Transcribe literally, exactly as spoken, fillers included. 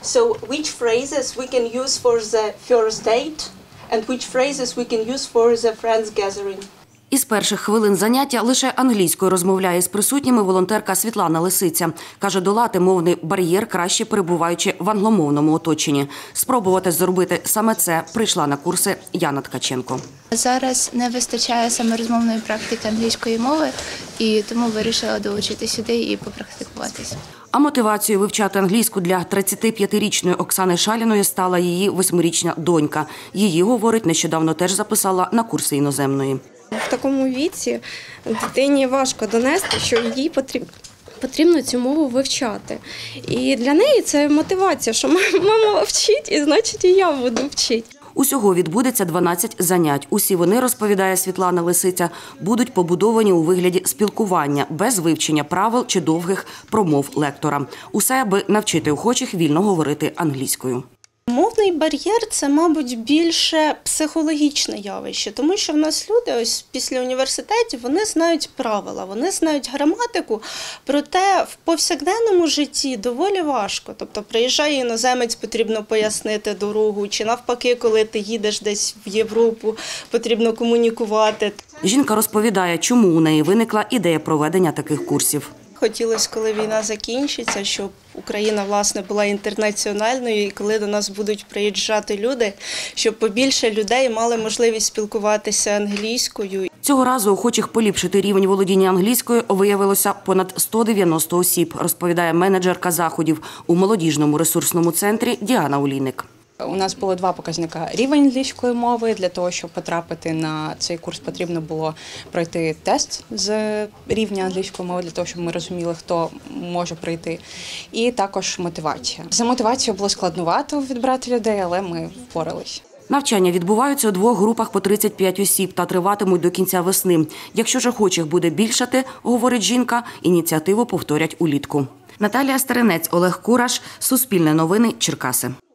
So which phrases we can use for the first date and which phrases we can use for the friends gathering? Із перших хвилин заняття лише англійською розмовляє з присутніми волонтерка Світлана Лисиця. Каже, долати мовний бар'єр краще перебуваючи в англомовному оточенні. Спробувати зробити саме це прийшла на курси Яна Ткаченко. Зараз не вистачає саме розмовної практики англійської мови, і тому вирішила долучити сюди і попрактикуватися. А мотивацією вивчати англійську для тридцятип'ятирічної Оксани Шаліної стала її восьмирічна донька. Її, говорить, нещодавно теж записала на курси іноземної. В такому віці дитині важко донести, що їй потрібно. Потрібно цю мову вивчати. І для неї це мотивація, що мама вчить, і значить і я буду вчити. Усього відбудеться дванадцять занять. Усі вони, розповідає Світлана Лисиця, будуть побудовані у вигляді спілкування, без вивчення правил чи довгих промов лектора. Усе, аби навчити охочих вільно говорити англійською. Мовний бар'єр – це, мабуть, більше психологічне явище, тому що в нас люди ось після університетів, вони знають правила, вони знають граматику, проте в повсякденному житті доволі важко. Тобто приїжджає іноземець, потрібно пояснити дорогу, чи навпаки, коли ти їдеш десь в Європу, потрібно комунікувати. Жінка розповідає, чому у неї виникла ідея проведення таких курсів. Хотілося, коли війна закінчиться, щоб Україна, власне, була інтернаціональною, і коли до нас будуть приїжджати люди, щоб побільше людей мали можливість спілкуватися англійською. Цього разу охочих поліпшити рівень володіння англійською виявилося понад сто дев'яносто осіб, розповідає менеджерка заходів у молодіжному ресурсному центрі Діана Олійник. У нас було два показника рівень англійської мови. Для того, щоб потрапити на цей курс, потрібно було пройти тест з рівня англійської мови, для того, щоб ми розуміли, хто може прийти. І також мотивація. За мотивацією було складновато відбирати людей, але ми впоралися. Навчання відбуваються у двох групах по тридцять п'ять осіб та триватимуть до кінця весни. Якщо ж охочих буде більшати, говорить жінка, ініціативу повторять улітку. Наталія Старинець, Олег Кураш, Суспільне новини, Черкаси.